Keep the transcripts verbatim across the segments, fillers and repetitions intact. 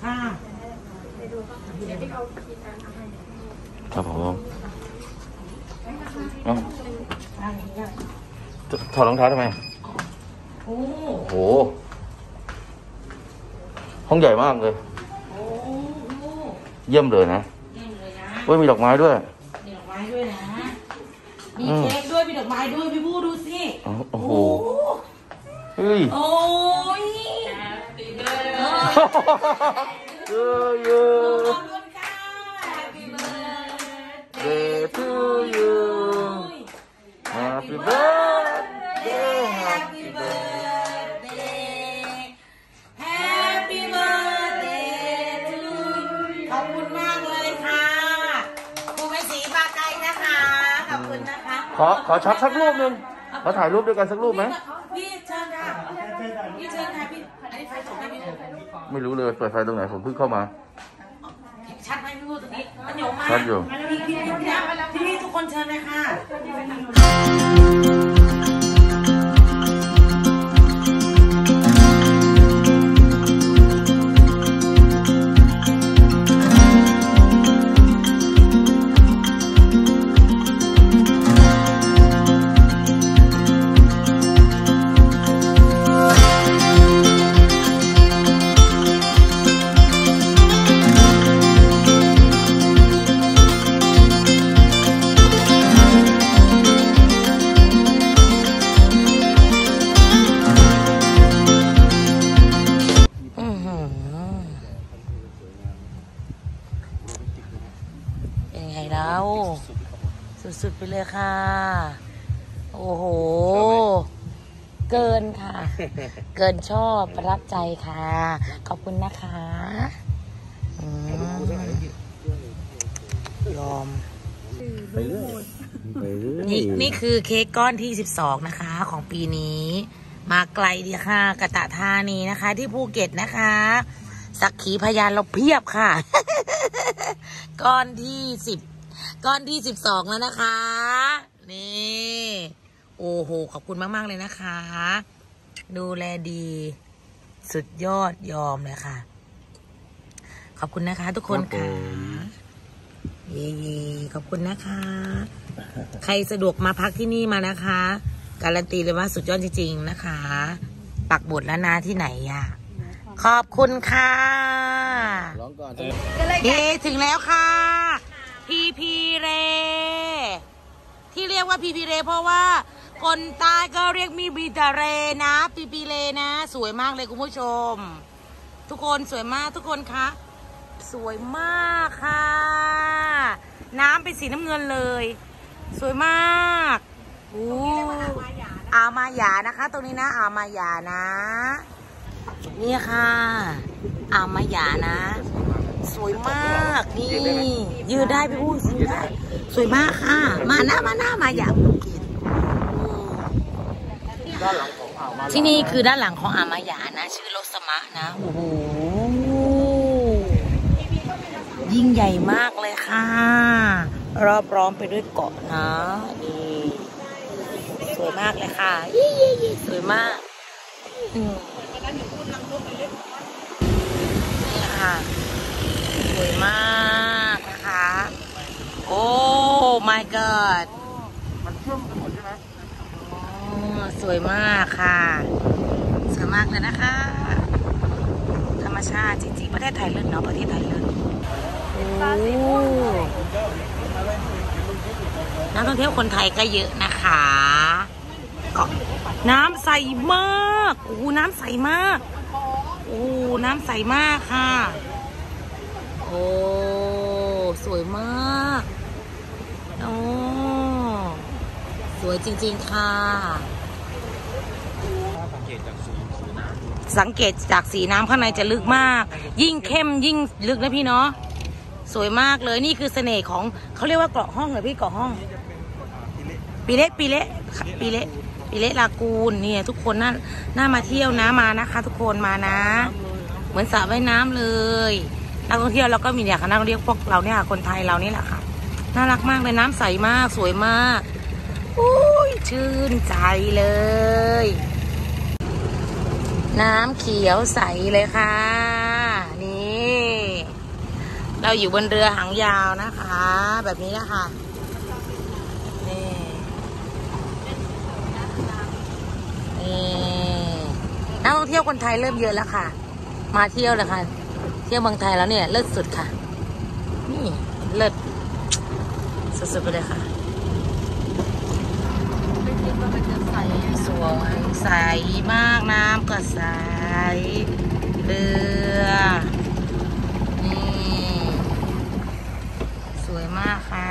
ค่ะครับผมเอ้าถอดรองเท้าทำไมโอ้โหห้องใหญ่มากเลยเยี่ยมเลยนะเยี่ยมเลยนะเฮ้ยมีดอกไม้ด้วยมีดอกไม้ด้วยนะมีเค้กด้วยมีดอกไม้ด้วยพี่บูดูสิโอ้โหเฮ้ยโอ้ยเยอะเยอะ Day to you Happy birthday Happy birthday Happy birthday to you ขอบคุณมากเลยค่ะครูแม่ศรีปาไกลนะคะขอบคุณนะคะขอขอช็อตสักรูปหนึ่งมาถ่ายรูปด้วยกันสักรูปไหมพี่เชิญค่ะพี่เชิญค่ะพี่อันนี้ไฟส่งให้พี่ไม่รู้เลยเปิดไฟตรงไหนผมเพิ่งเข้ามาชัดไหมพี่พูดตรงนี้มันอยู่มากชัดอยู่พี่พี่พี่พี่พี่ทุกคนเชิญเลยค่ะสุดๆไปเลยค่ะโอ้โหเกินค่ะเกินชอบประทับใจค่ะขอบคุณนะคะยอมไปเรื่อยนี่นี่คือเค้กก้อนที่สิบสองนะคะของปีนี้มาไกลดีค่ะกะตะธานีนะคะที่ภูเก็ตนะคะสักขีพยานเราเพียบค่ะก้อนที่สิบก้อนที่สิบสองแล้วนะคะนี่โอ้โหขอบคุณมากๆเลยนะคะดูแลดีสุดยอดยอมเลยค่ะขอบคุณนะคะทุกคนค่ะเย่ขอบคุณนะคะใครสะดวกมาพักที่นี่มานะคะการันตีเลยว่าสุดยอดจริงๆนะคะปักหมุดแล้วนะที่ไหนอ่ะขอบคุณค่ะร้องก่อนเย่ถึงแล้วค่ะพีพีเรที่เรียกว่าพีพีเรเพราะว่าคนใต้ก็เรียกมีบีตาเรนะพีพีเรนะสวยมากเลยคุณผู้ชมทุกคนสวยมากทุกคนคะสวยมากค่ะน้ำเป็นสีน้ำเงินเลยสวยมากอู้อามาหยานะคะตรงนี้นะอามาหยานะนี่ค่ะอามาหยานะสวยมากนี่ยืดได้พี่พูดยืดได้สวยมากค่ะมาหน้ามาหน้ามาอยากที่นี่คือด้านหลังของอามายานะชื่อโลสมะนะโอ้โหยิ่งใหญ่มากเลยค่ะรอบล้อมไปด้วยเกาะนะนี่สวยมากเลยค่ะสวยมากนี่ค่ะสวยมากนะคะโอ้ my god มันเชื่อมกันหมดใช่ไหมสวยมากค่ะสวยมากเลยนะคะธรรมชาติจริงๆประเทศไทยเลิศเนาะประเทศไทยเลิศโอ้นักท่องเที่ยวคนไทยก็เยอะนะคะก็น้ำใสมากโอ้น้ำใสมากโอ้น้ำใสมากค่ะโอ้สวยมากโอ้สวยจริงๆค่ะสังเกตจากสีน้ำข้างในจะลึกมากยิ่งเข้มยิ่งลึกนะพี่เนาะสวยมากเลยนี่คือเสน่ห์ของเขาเรียกว่าเกาะห้องเหรอพี่เกาะห้องปีเละปีเละปีเละปีเละลากูนเนี่ยทุกคนน่าน่ามาเที่ยวนะมานะคะทุกคนมานะเหมือนสระว่ายน้ำเลยนักท่องเที่ยวเราก็มีเนี่ยค่ะนักท่องเที่ยวพวกเราเนี่ยคนไทยเรานี่แหละค่ะน่ารักมากเลยน้ำใสมากสวยมากอุ้ยชื่นใจเลยน้ำเขียวใสเลยค่ะนี่เราอยู่บนเรือหางยาวนะคะ แบบนี้นะคะนี่นี่นักท่องเที่ยวคนไทยเริ่มเยอะแล้วค่ะมาเที่ยวเลยค่ะเที่ยวเมืองไทยแล้วเนี่ยเลิศสุดค่ะนี่เลิศสุดๆไปเลยค่ะไม่คิดว่ามันจะใสสวยใสมากน้ำก็ใสเรือนี่สวยมากค่ะ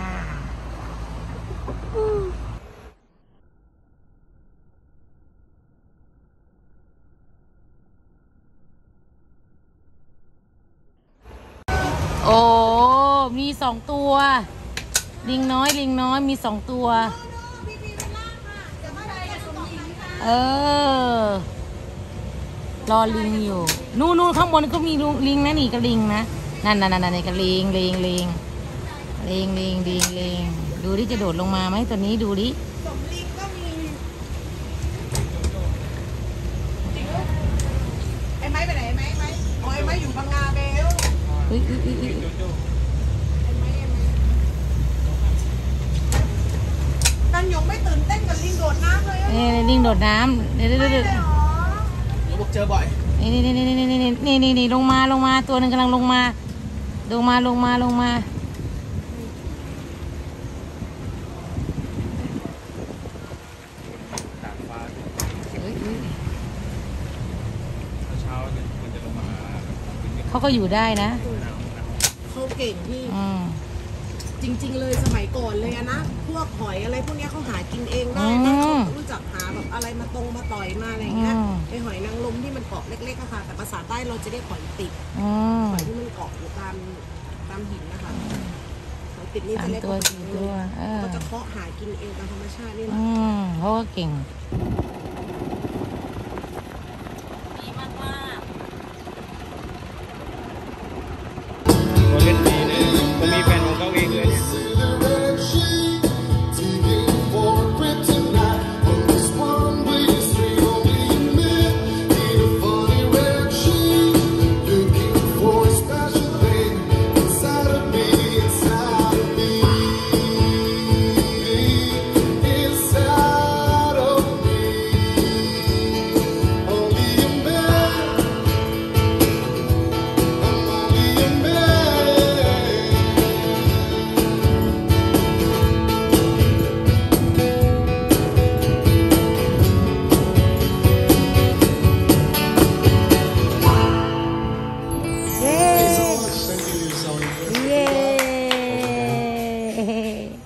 โอ้มีสองตัวลิงน้อยลิงน้อยมีสองตัวเออรอลิงอยู่นู่นนู่นข้างบนก็มีลิงนะนี่ก็ลิงนะนั่นนั่นนั่นนี่ก็ลิงลิงลิงลิงลิงลิงลิงดูดิจะโดดลงมาไหมตัวนี้ดูดิสมลิงก็มีไอ้ไม้ไปไหนไอ้ไม้ไม้อ๋อไอ้ไม้อยู่พังงาเบลเฮ้ยเฮ้ยเฮ้ยกันยงไม่ตื่นเต้นกับลิงโดดน้ำเลยเอ้ยลิงโดดน้ำเดี๋ยวเดี๋ยวเดี๋ยวเจอบ่อยนี่นี่นี่นี่นี่นี่นี่นี่ลงมาลงมาตัวหนึ่งกำลังลงมาลงมาลงมาลงมาเขาก็อยู่ได้นะเขาเก่งที่จริงๆเลยสมัยก่อนเลยนะพวกหอยอะไรพวกนี้เขาหากินเองได้นะเขารู้จักหาแบบอะไรมาตรงมาต่อยมาอะไรอย่างเงี้ยไอหอยนางรมที่มันเกาะเล็กๆค่ะแต่ภาษาใต้เราจะเรียกหอยติดหอยที่มันเกาะอยู่ตามตามหินนะคะหอยติดนี่จะเรียกว่าหอยนางรมเขาจะเคาะหากินเองตามธรรมชาตินี่แหละเขาก็เก่งดีมากๆเขาเล่นดีเลยเขามีแฟนของเขาเองเลยเนี่ยเย้